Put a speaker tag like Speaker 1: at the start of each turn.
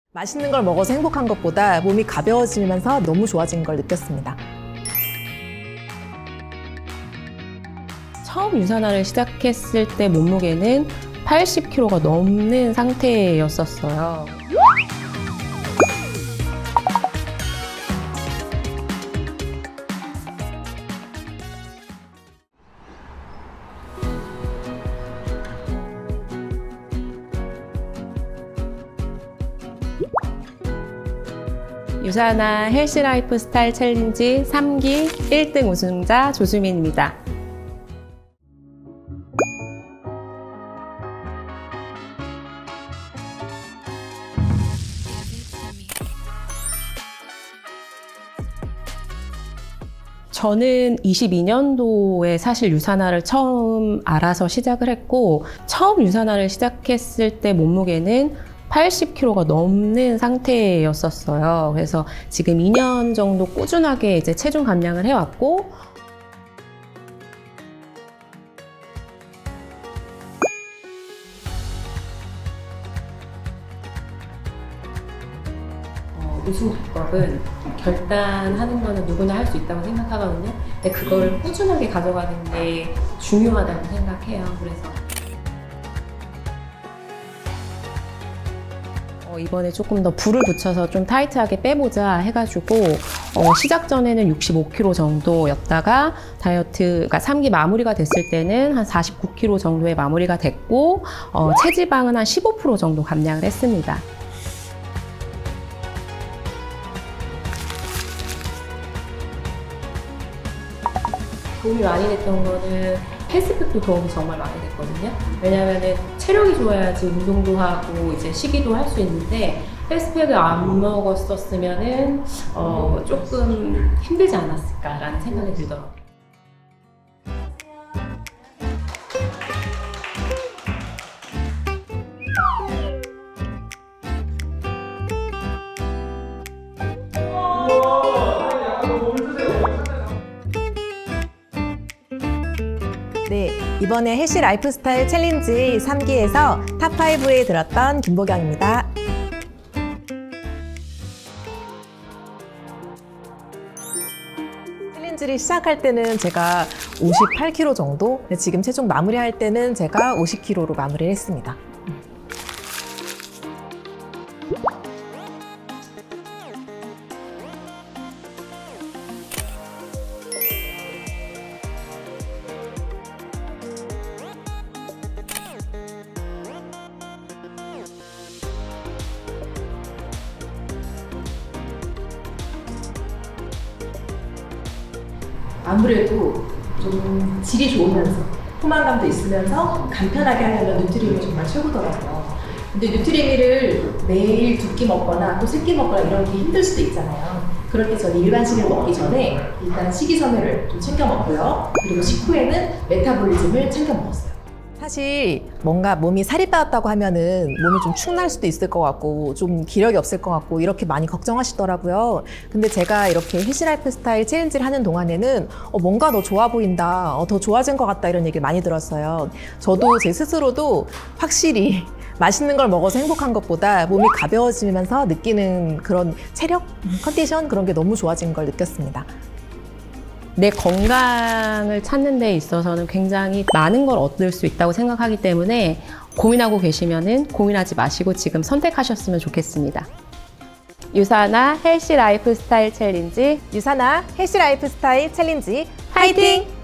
Speaker 1: 맛있는 걸 먹어서 행복한 것보다 몸이 가벼워지면서 너무 좋아진 걸 느꼈습니다.
Speaker 2: 처음 유산화를 시작했을 때 몸무게는 80kg가 넘는 상태였었어요. 유산화 헬시 라이프 스타일 챌린지 3기 1등 우승자 조수민입니다. 저는 22년도에 사실 유산화를 처음 알아서 시작을 했고, 처음 유산화를 시작했을 때 몸무게는 80kg가 넘는 상태였었어요. 그래서 지금 2년 정도 꾸준하게 이제 체중 감량을 해왔고, 우승 비법은 결단하는 거는 누구나 할 수 있다고 생각하거든요. 근데 그걸 꾸준하게 가져가는 게 중요하다고 생각해요. 그래서 이번에 조금 더 불을 붙여서 좀 타이트하게 빼보자 해가지고 시작 전에는 65kg 정도였다가 그러니까 3기 마무리가 됐을 때는 한 49kg 정도의 마무리가 됐고 체지방은 한 15% 정도 감량을 했습니다. 도움이 많이 됐던 거는 헬스팩도 도움이 정말 많이 됐거든요. 왜냐면은 체력이 좋아야지 운동도 하고 이제 식이도 할 수 있는데 헬스팩을 안 먹었었으면은 조금 힘들지 않았을까라는 생각이 들더라고요.
Speaker 1: 네, 이번에 헬시 라이프 스타일 챌린지 3기에서 탑5에 들었던 김보경입니다. 챌린지를 시작할 때는 제가 58kg 정도, 지금 체중 마무리할 때는 제가 50kg로 마무리를 했습니다.
Speaker 3: 아무래도 좀 질이 좋으면서 포만감도 있으면서 간편하게 하려면 누트리미 정말 최고더라고요. 근데 누트리미를 매일 2끼 먹거나 또 3끼 먹거나 이런 게 힘들 수도 있잖아요. 그럴 때 저는 일반식을 먹기 전에 일단 식이섬유를 좀 챙겨 먹고요. 그리고 식후에는 메타볼리즘을 챙겨 먹었어요.
Speaker 1: 사실 뭔가 몸이 살이 빠졌다고 하면은 몸이 좀 축날 수도 있을 것 같고 좀 기력이 없을 것 같고 이렇게 많이 걱정하시더라고요. 근데 제가 이렇게 헬시 라이프 스타일 챌린지를 하는 동안에는 뭔가 더 좋아 보인다, 더 좋아진 것 같다 이런 얘기를 많이 들었어요. 저도 제 스스로도 확실히 맛있는 걸 먹어서 행복한 것보다 몸이 가벼워지면서 느끼는 그런 체력, 컨디션 그런 게 너무 좋아진 걸 느꼈습니다.
Speaker 2: 내 건강을 찾는 데 있어서는 굉장히 많은 걸 얻을 수 있다고 생각하기 때문에 고민하고 계시면은 고민하지 마시고 지금 선택하셨으면 좋겠습니다. 유산화 헬시 라이프 스타일 챌린지,
Speaker 1: 유산화 헬시 라이프 스타일 챌린지 화이팅!